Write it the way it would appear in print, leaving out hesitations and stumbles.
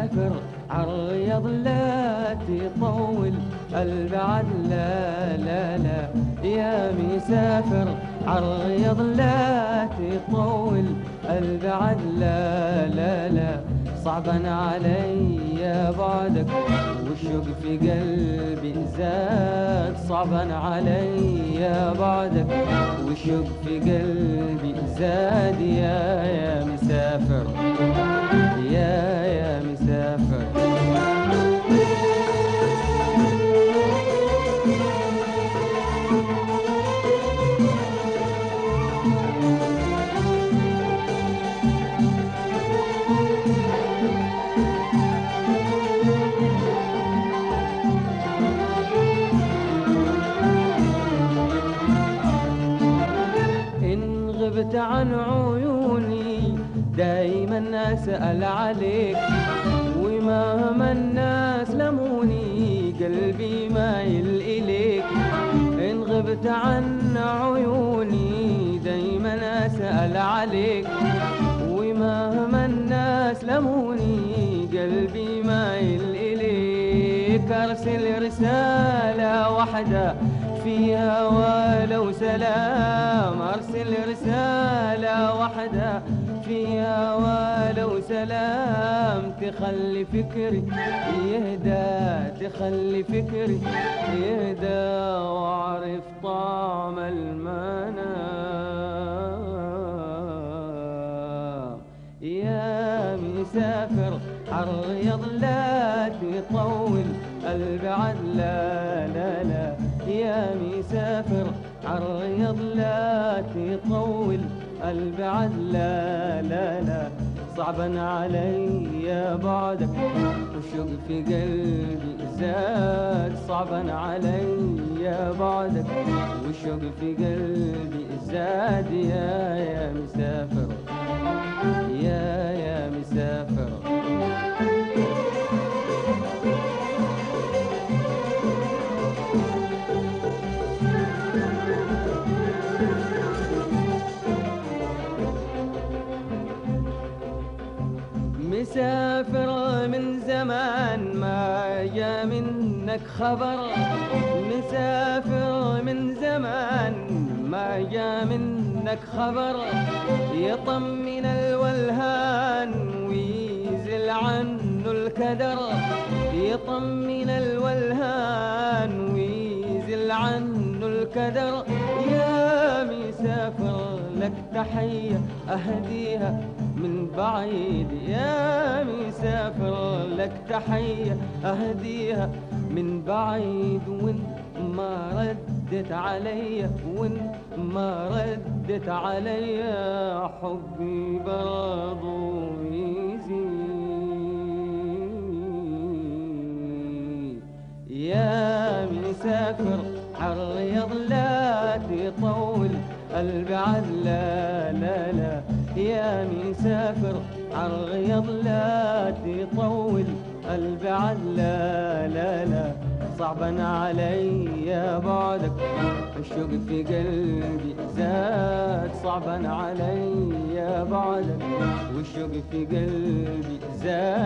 مسافر عالرياض لا تطول البعد لا لا لا، يا مسافر عالرياض لا تطول البعد لا لا لا، صعبا علي بعدك والشوق في قلبي زاد، صعبا علي بعدك والشوق في قلبي زاد، يا مسافر يا مسافر. إن غبت عن عيوني دايما أسأل عليك، ومهما الناس لموني قلبي مايل إليك. إن غبت عن عيوني دايما أسأل عليك، ومهما الناس لموني قلبي مايل إليك. أرسل رسالة واحدة فيها ولو سلام، أرسل رسالة واحدة فيها ولو سلام، تخلي فكري يهدى، تخلي فكري يهدى، وأعرف طعم المنام. يا مسافر عالرياض لا تطول البعد لا لا لا، يا مسافر عالرياض لا تطول البعد لا لا لا، صعبا علي بعدك والشوق في قلبي زاد، صعبا علي بعدك والشوق في قلبي زاد، يا مسافر يا مسافر. مسافر من زمان ما جا منك خبر، مسافر من زمان ما جا منك خبر، يطمن الولهان ويزل عنه الكدر، يطمن الولهان ويزل عنه الكدر. يا مسافر لك تحية أهديها من بعيد، يا مسافر لك تحية أهديها من بعيد. وإن ما ردت علي، وإن ما ردت علي حبي برضو يزيد. يا مسافر عالرياض لا تطول البعد لا لا لا، يا مسافر عالرياض لا تطول البعد لا لا لا، صعبا علي بعدك الشوق في قلبي زاد، صعبا علي بعدك والشوق في قلبي زاد.